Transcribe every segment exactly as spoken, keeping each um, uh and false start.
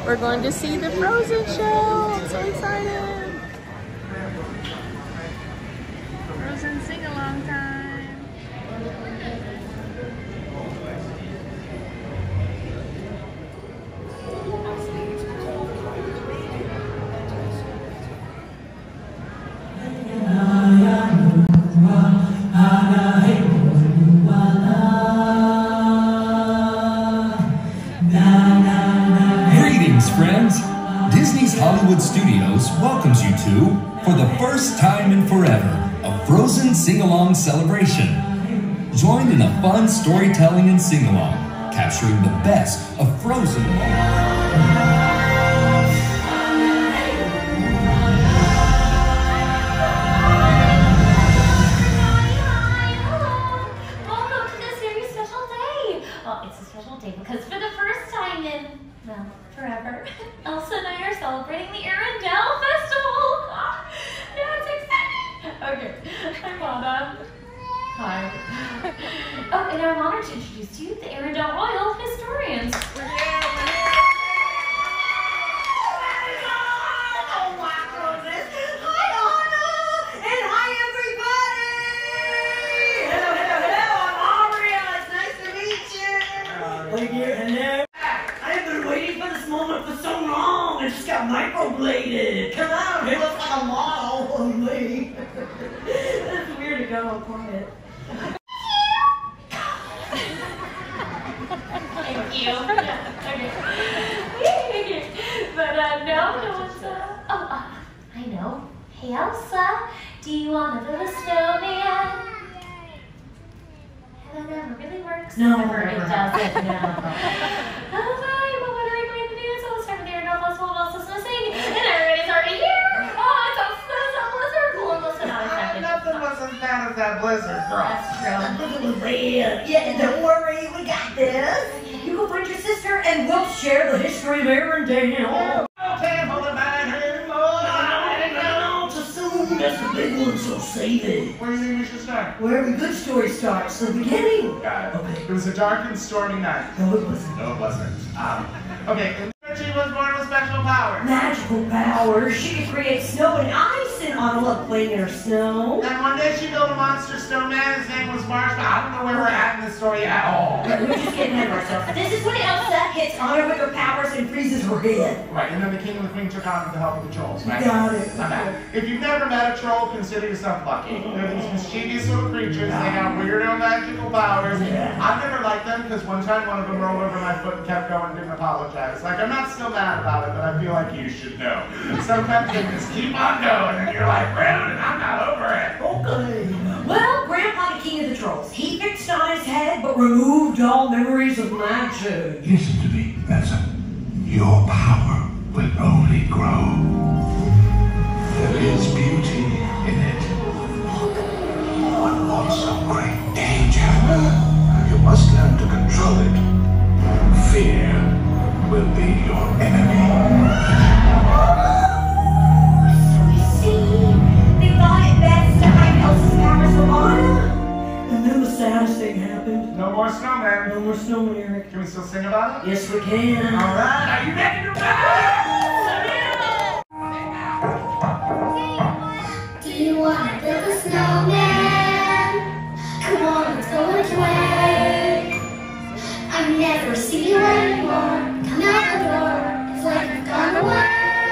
We're going to see the Frozen show. I'm so excited. Frozen sing-along time. Hollywood Studios welcomes you to, for the first time in forever, a Frozen sing-along celebration. Join in a fun storytelling and sing-along, capturing the best of Frozen. Welcome to this very special day. Well, it's a special day because for the first time in, well, forever, Elsa and I are celebrating the Arendelle Festival. Ah, now it's exciting. Okay, I'm Anna. Hi. Oh, and I'm honored to introduce to you the Arendelle Royal Historians. Oh my goodness! Hi Anna! And hi everybody! Hello, hello, hello! I'm Aria. It's nice to meet you. Thank you. Hello. I've been waiting for this moment for so long. I just got microbladed. Come on, it looks like a model of me. It's weird to go all quiet. Thank you. Okay. Okay. But uh, no, no one's uh, oh, uh, I know. Hey Elsa, do you want to build a snowman? That never really works. No, never never it doesn't. No. Hi, well, what are we going to do? So let's start with the Arendelle Festival of Elsa's Missing, and everybody's already here. Oh, it's a, it's a blizzard. Well, listen, not exactly. Nothing was as bad as that blizzard, girl. That's true. It was real. Yeah, don't worry, we got this. You go find your sister, and we'll share the history of Arendelle. Okay, hold it back here. Not too soon. That's the big one, so save it. Where do you think we should start? Where every good story starts, the beginning. Got it. Okay. It was a dark and stormy night. No, it wasn't. No, it wasn't. Um, okay, and she was born with special powers. Magical powers. She could create snow and ice, and Anna loved playing in her snow. And one day she built a monster snowman. His name was Marshmallow. I don't know where we're at in this story at all. We're just getting ahead of ourselves. This is when Elsa hits Anna with her powers and freezes her head. Right, and then the king and the queen took off with the help of the trolls, right? Got it. I'm back. If you've never met a troll, consider yourself lucky. They're these mischievous little creatures. They have weirdo magical powers. I've never liked them because one time one of them rolled over my foot and kept going and didn't apologize. Like, I'm not still mad about it, but I feel like you should know. Sometimes they just keep on going and you're like, rude, and I'm not over it. Okay. Well, Grandpa, the king of the trolls, he fixed on his head but removed all memories of magic. Listen to me, Elsa. Your power will only grow. There is beauty in it, but also great danger. You must learn to control it. Fear will be your enemy. So you see, they thought it best to hide Elsa's powers from Anna. And then the saddest thing happened. No more snowman. No more snow, Eric. Can we still sing about it? Yes, we can. All right, are you ready to ride? Do you want to build a snowman? Come on, let's go and play. I never see you anymore. Come out the door, it's like you've gone away.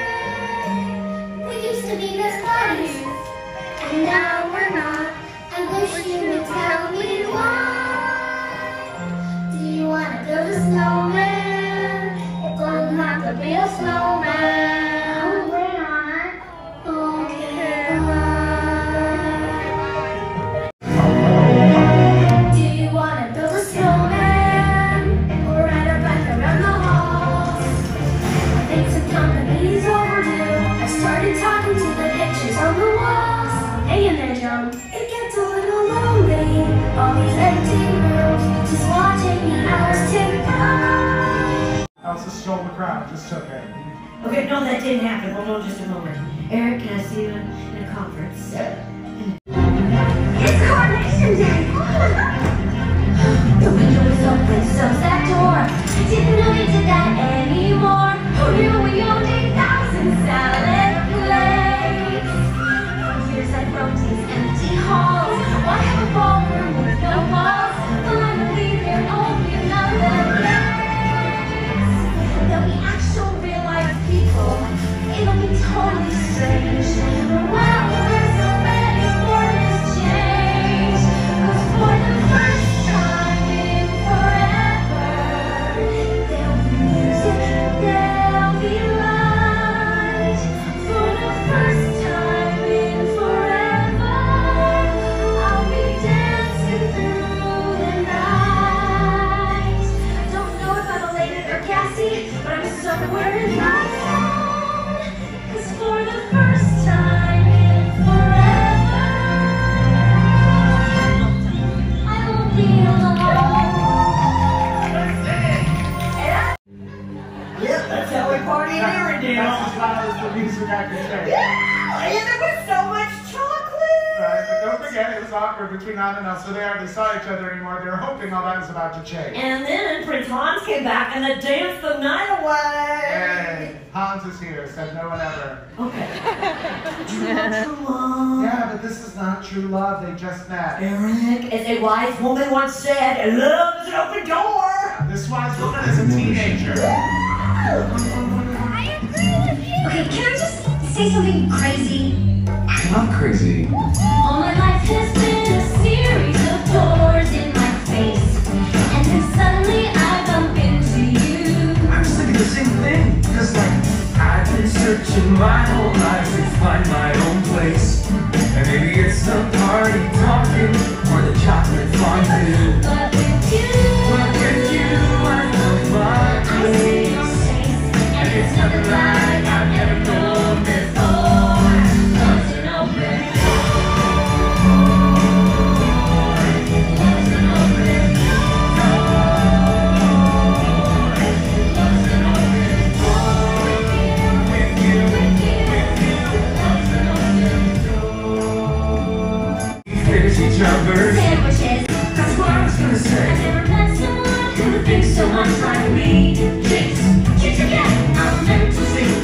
We used to be best buddies, and now we're not. I wish you would tell me why. Do you want to build a snowman? It doesn't have to be a snowman. We're not. Okay, bye. Do you want to build a snowman? Or ride our bike around the halls? I think some company's overdue. I started talking to the pictures on the walls. Hey in there, Joan. It gets a little lonely. All these empty rooms, just watching the hours tick by. Elsa stole the crown, just took it. Okay, no, that didn't happen. Hold on just a moment. Eric, can I see you in, in a conference? Yeah. It's coronation day! The window is open, so's that door. Didn't know you did that anymore. totally strange. Wow, we're so ready for this change. 'Cause for the first time in forever, there'll be music, there'll be light. For the first time in forever, I'll be dancing through the night. Don't know if I'm elated or gassy, but I'm somewhere in my zone. 'Cause for the first time in forever, I won't be alone. Yep, that's how we party in That's Arendelle. as loud as the music I could take. Yeah, and there was so much chocolate. Right, but don't forget, it was awkward between Anna and us, so they hardly saw each other anymore. They were hoping all that was about to change. And then Prince Hans came back and they danced the night away. Hey, Hans is here, said no one ever. Okay. True love, true love. Yeah, but this is not true love, they just met. Eric, as a wise woman once said, love is an open door. This wise woman is a teenager. I agree with you. Okay, can I just say something crazy? I'm not crazy. All my life has been a series of doors in my face, and then suddenly I bump into you. I was thinking the same thing. Cause like, I've been searching my whole life to find my own place. And maybe it's the party talking or the chocolate fondue. But with you, But with you, I know my I see your place. face, And it's nothing like I've never known before. love's an open Finish each other. sandwiches. That's what I was gonna I've say. never met someone who thinks so much like me. Chicks, chicks again. I'm meant to sing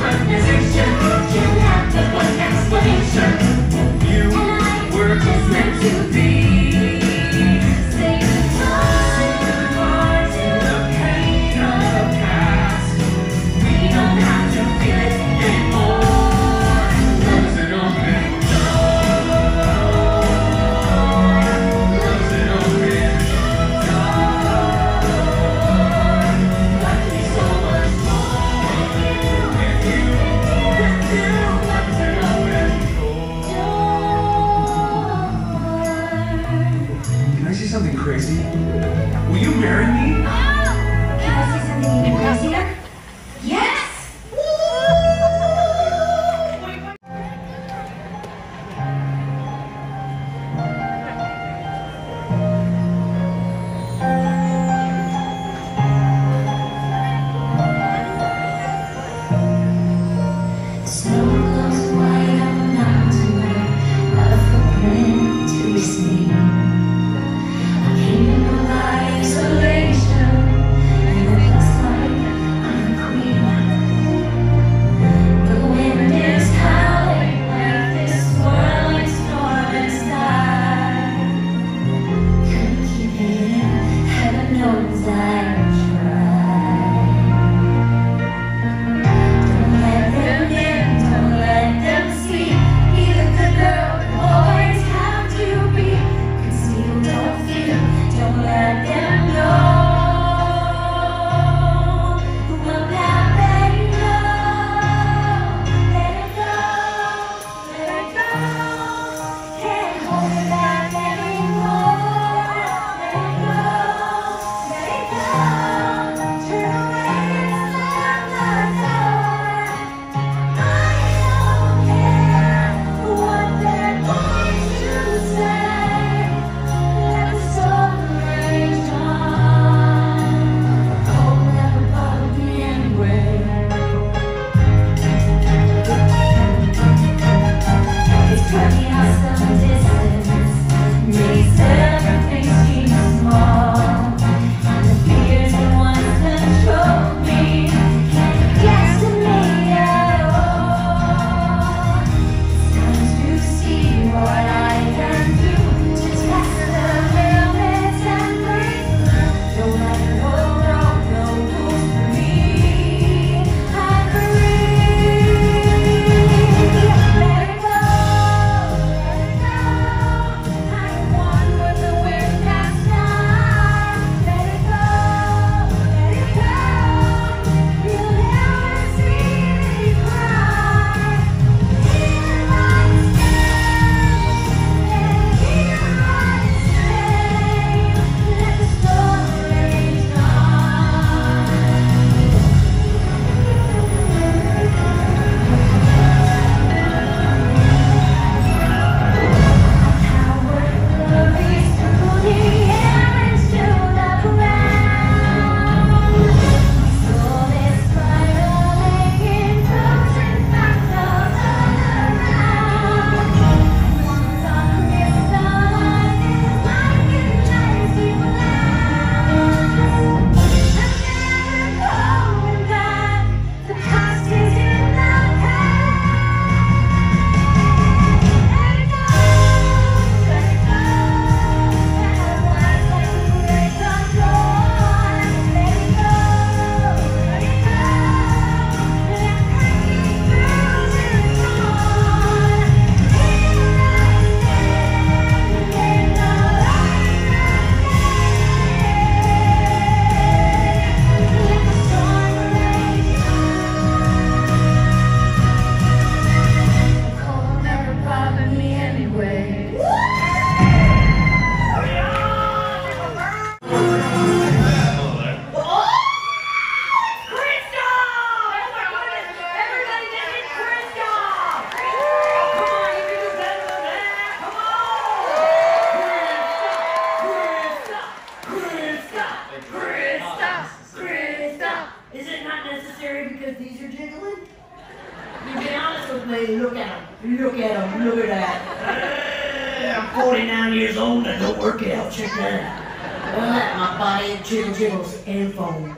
because these are jiggling? You be honest with me, look at them. Look at them, look at that. I'm forty-nine years old and I don't work out, check that out. Well, my body jiggle jiggles and foams.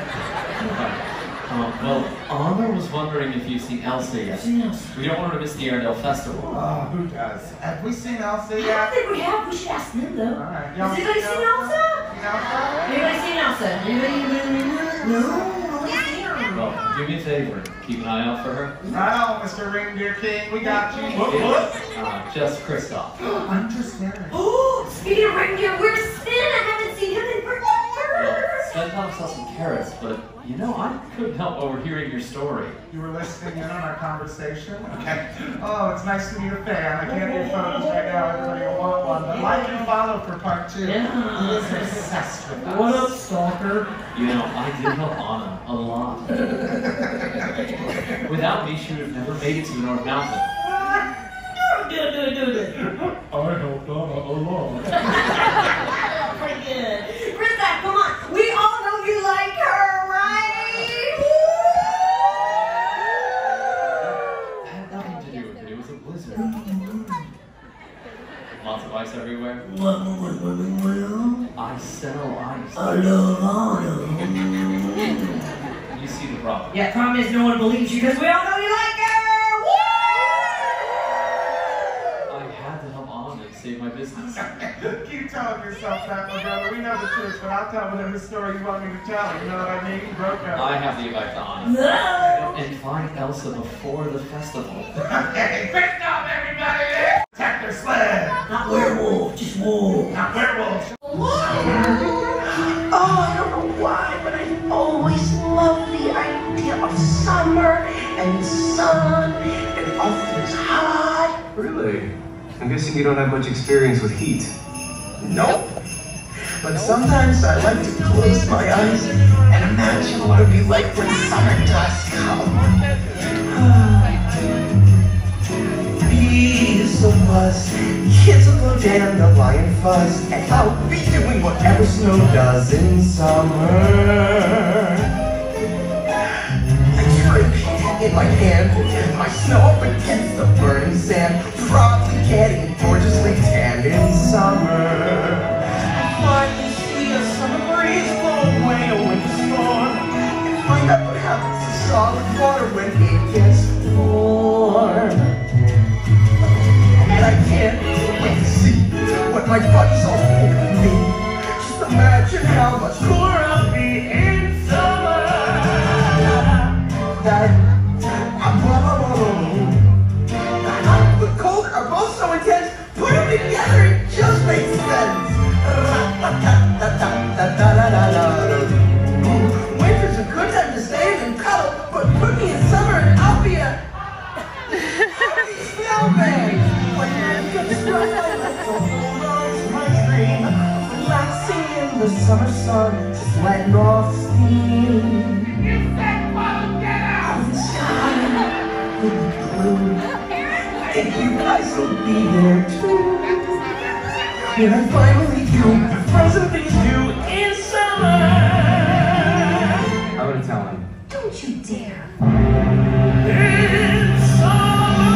Um, well, Honor was wondering if you've seen Elsa yet. Seen Elsa? We don't want her to miss the Arendelle Festival. Oh, who does? Have we seen Elsa I yet? don't think we have. We should ask them though. Alright. Has anybody seen Elsa? Seen Elsa? Anybody seen Elsa? Anybody? Anybody? No. Nobody's seen her. Well, do me a favor. Keep an eye out for her. Right on, Mister Reindeer King. We got you. Whoop, whoop. Uh, just Kristoff. I'm just staring. Oh, speaking of reindeer, where's Sven? I haven't seen him in Well, forever. Sven taught us some carrots, but you know, I couldn't help overhearing your story. You were listening in on our conversation? Okay. Oh, it's nice to meet a fan. I can't get photos right now. Everybody will want one. But like and follow for part two. Yeah. He is obsessed with us. What up, stalker? You know, I did help Anna a lot. Without me, she would have never made it to the North Mountain. Do it, do it, do it. I helped Anna a lot. Pretty good. Krista, come on. We all know you like her, right? That had nothing to do with it. It was a blizzard. Lots of ice everywhere. Iceno ice. I love Anna. You see the problem. Yeah, problem is no one believes you because we all know you like her. I had to help Anna to save my business. Keep telling yourself that, my brother. We know the truth, but I'll tell whatever story you want me to tell. You know what I mean? Broke up. I have to get back to Anna. No. And find Elsa before the festival. Okay, quick up, everybody! Attack their sled! Not werewolf, just wolf. Not werewolves! Oh, I don't know why, but I always love the idea of summer and sun and all things hot. Really? I'm guessing you don't have much experience with heat. Nope. But sometimes I like to close my eyes and imagine what it'd be like when summer does come. Bees will buzz, kids will go dandelion fuzz, and I'll be doing whatever snow does in summer. I drink in my hand, my snow up against the burning sand, probably getting gorgeously tanned in summer. Finally see a summer breeze blow away a winter storm, and find out what happens to solid water when it gets warm. And I can't wait to see what my buddies all think of me. Just imagine how much cooler I'll be in summer. That the cold are both so intense, put them together, it just makes sense. Winter's a good time to stay and cuddle, but put me in summer and I'll be a snowman. Like I'm gonna hold on to my dream, relaxing in the summer sun, just letting off steam. You said, well, get out! The sky will be blue, and you guys will be there too. When I finally do the frozen things do in summer. I'm gonna tell him. Don't you dare. In summer.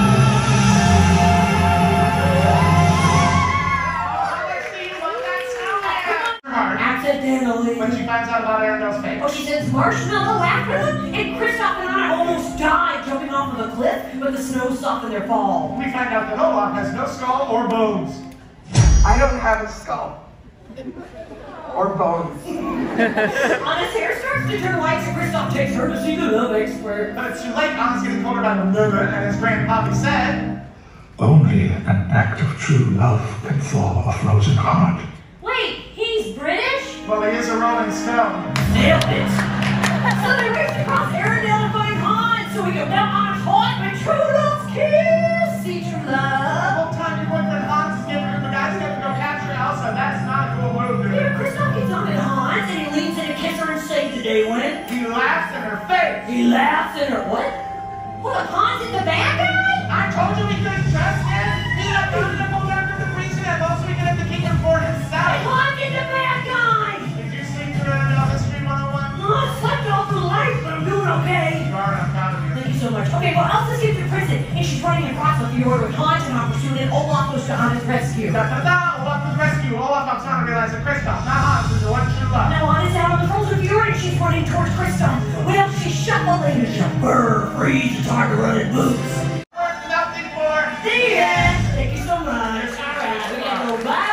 Accidentally. When she finds out about Arendelle's fate. Oh, she sends marshmallow after them, and Kristoff and I almost died jumping off of a cliff, but the snow softened their fall. We find out that Olaf has no skull or bones. I don't have a skull. Or bones. Anna's hair starts to turn white, and Kristoff takes her to see the love expert. But it's too late. Anna's getting colder by the moon, and as Grandpappy said, Only an act of true love can thaw a frozen heart. Wait, he's British? well, he is a rolling stone. Nailed it. So they raced across Arendelle to find Hans, so we can melt Anna's heart with true love's kiss. See true The love. whole time your boyfriend Hans is giving her the guys have to go capture Elsa. That's not a cool move, dude. Yeah, Kristoff gets on at Hans, and he leans in to kiss her and say, "Did they win?" He laughs in her face. He laughs at her. What? What? Hans is the bad guy? I told you we couldn't trust him. He got voted up over after the preaching and also we could have the kingdom for himself. Hans is the bad guy. Did you sleep through Arendelle History one oh one? Oh, I slept all through life, but I'm doing okay. You so much. Okay, well, Elsa escaped the prison, and she's running across the fjord with Hans and our pursuit, and Olaf goes to Anna's rescue. Da da da! Olaf was rescued. Olaf helps Anna realize that Kristoff, not Hans, is the one she loves. Now Anna's out on the frozen fjord, and she's running towards Kristoff. Well, she's shuffling and she'll brr, freeze, it's hard to run in boots. Worth nothing for. The end. Thank you so much. All right, we gotta go bye.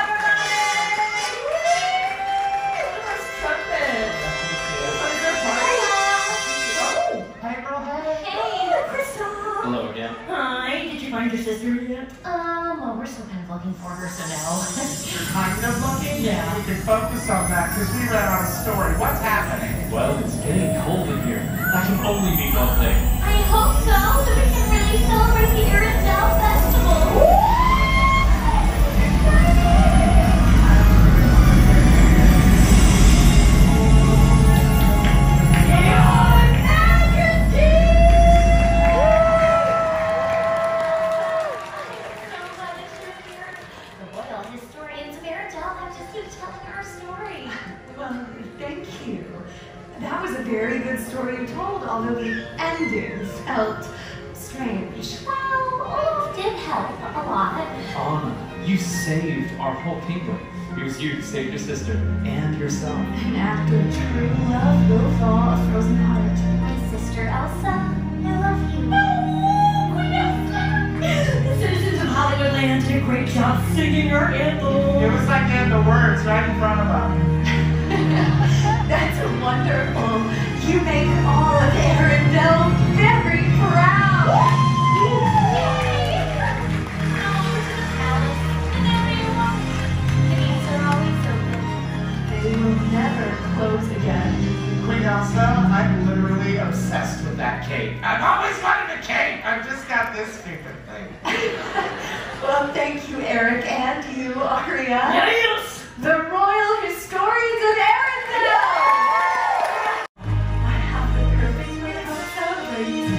Hello again. Hi, did you find your sister yet? Um, well, we're still kind of looking for her, so no. You're kind of looking? Yeah. We can focus on that because we read on a story. What's happening? Well, it's getting cold in here. That can only mean one thing. I hope so, so we can really celebrate the Arendelle Festival. Very good story you told, although the ending felt strange. Well, Olaf did help a lot. Anna, you saved our whole kingdom. It was you who saved your sister and yourself. An act of true love will thaw a frozen heart. My sister Elsa, I love you. The citizens of Hollywoodland did a great job singing our anthem. It was like they had the words right in front of them. That's wonderful. You make all of Arendelle very proud. Yay! Now over to the palace, and everyone. The gates are always open. They will never close again. Queen Elsa, I'm literally obsessed with that cape. I've always wanted a cape. I've just got this stupid thing. Well, thank you, Eric, and you, Aria. Yes! The Royal Historians of Arendelle! I have the perfect way to help celebrate.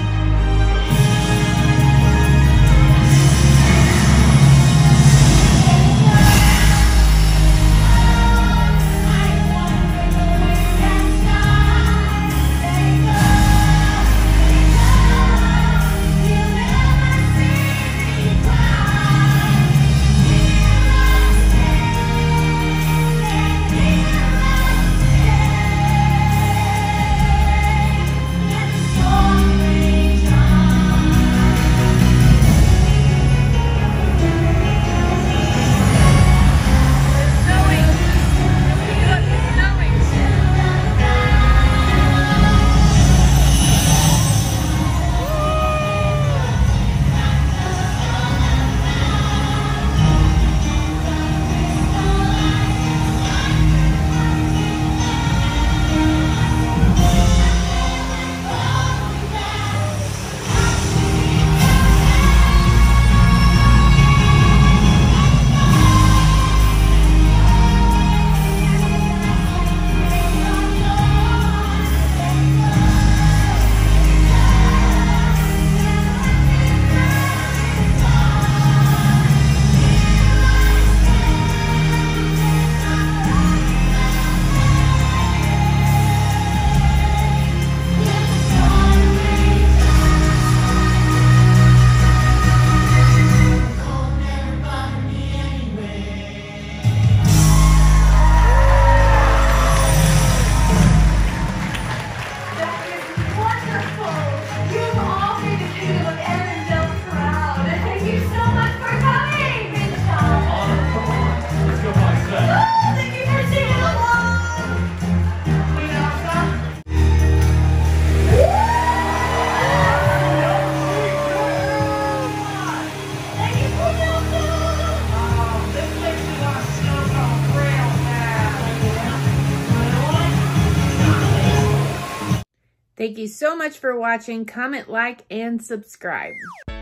Thank you so much for watching. Comment, like, and subscribe.